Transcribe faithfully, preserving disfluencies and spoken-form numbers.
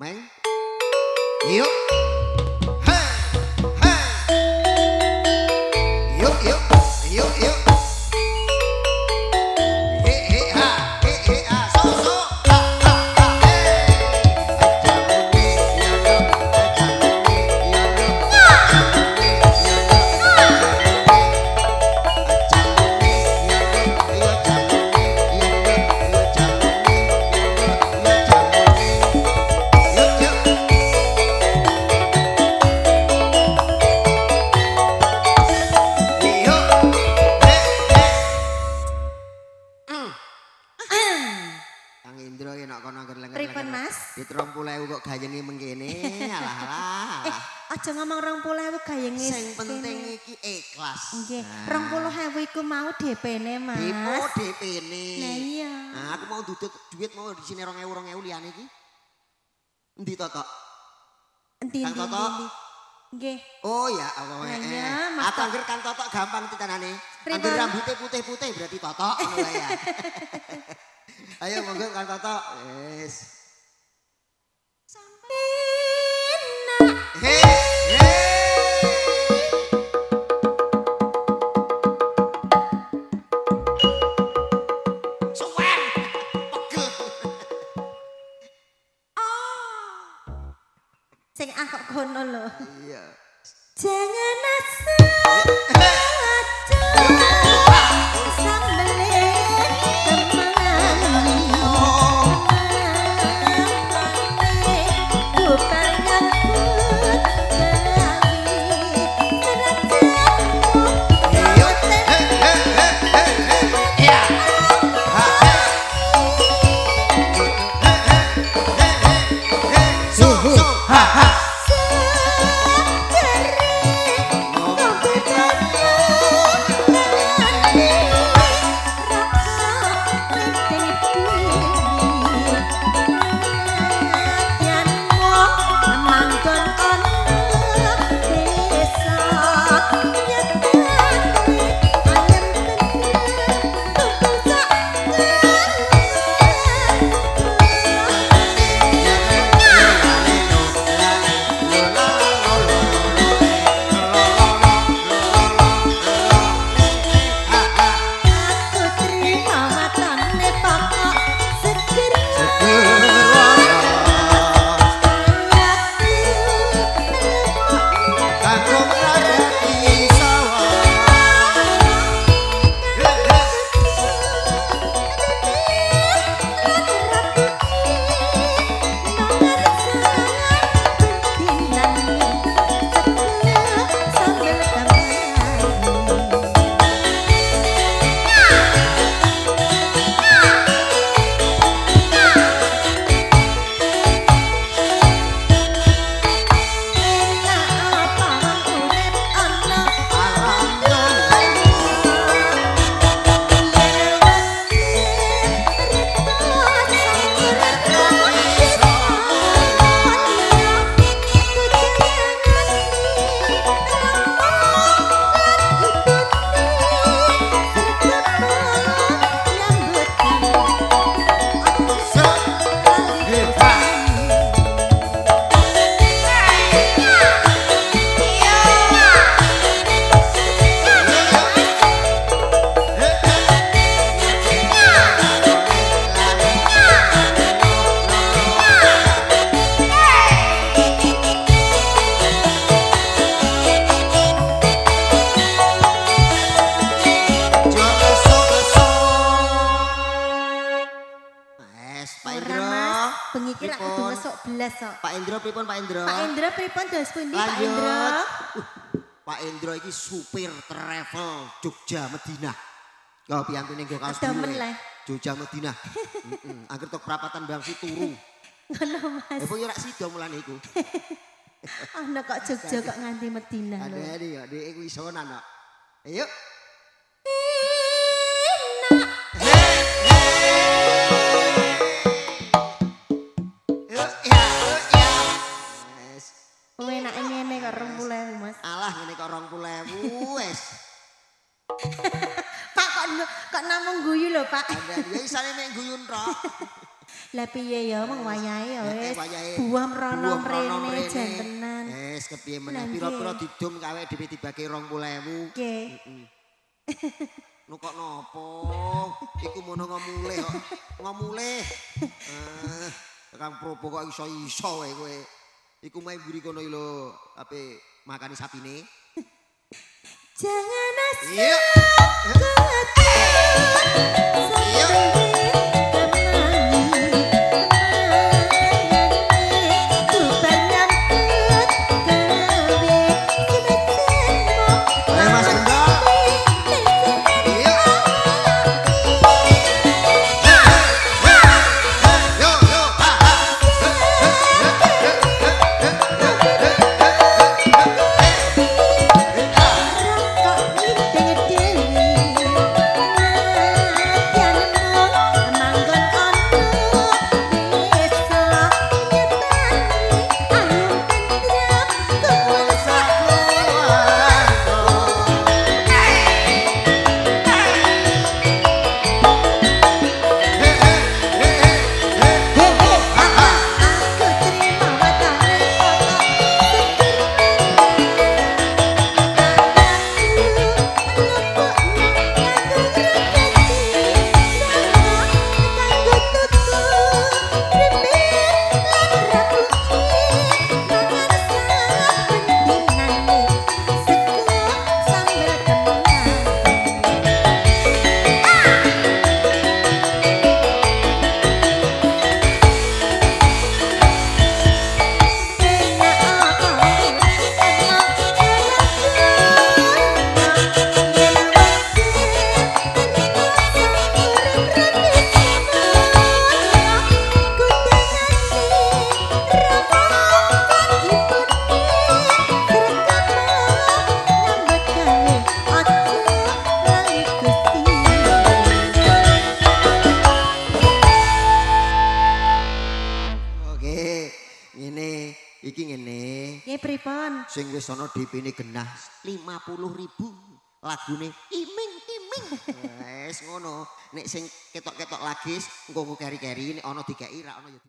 Meng. Yuk. Hey. Hey. Yuk, yuk. Yuk, yuk. He he ha. He he ha. So so. Ha ha ha. Dit rong puluh ewu kok gayenge mengkene, alah alah. Eh, aja ngomong rong puluh ewu gayenge. Sing penting iki ikhlas. Nggih, rong puluh ewu iku mau D P-ne, Mas. Depo D P-ne. Nah iya. Nah, aku mau duduk duit mau di sini rong ewu rong ewu liyane iki. Endi to, Tok? Endi Kang endi Toto? endi. Nggih. Oh ya Allah. Nah, eh, iya, eh. Mas Aku anggere Kang Toto gampang titanane. Pripun? Anggere rambutnya putih-putih berarti Toto ngono wae ya. Ayo monggo Kang Toto. Wis. Hei, hei. Suwen, pegel. Sing ah kok kono lho. Iya. Jangan asal bengi iki rak kudu ngesuk belas kok. Pak Indro pripun Pak Indro? Pak Indro pripun dos pundi Pak Indro? Uh, Pak Indro iki supir travel Jogja Madinah. Kau piantune nggo kaos Demen le. Jogja Madinah. Heeh. Angger tok perapatan Bangsi turu. Ngono Mas. Eh yo rak sida mulane iku. Ana kok Jogja kok nganti Madinah lho. Ada ya, dhek iku isonan kok. Ayo. rong puluh ewu wis. Pak kok kok namung guyu lho, Pak. Ya isane nek guyun tok. Lah piye ya mong wayahe ya Eh, wis. wayahe. Buah merono Buah merono mrene mrene. jantenan. Wis kepiye meneh Lah, pira-pira nggih. didum kawe dhewe dibagi rong puluh ewu. Nggih. Nu kok nopo? Iku mono ngomule kok. Ngomule. Eh, Kang Probo kok iso-iso wae kowe. Iku main mburi kono iki lho, ape makani sapine. Jangan asal Iya. Iya. Eh, Mas Gendal. Iya. Yo yo. Ha, ha. Oke, ngene, iki ngene. Nggih pripun? Sing wis ana D P-ne genah lima puluh ribu. Lagune iming-iming. Wes ngono. Nek sing ketok-ketok lagi engko engko keri-keri nek ana dikeki ra ana ya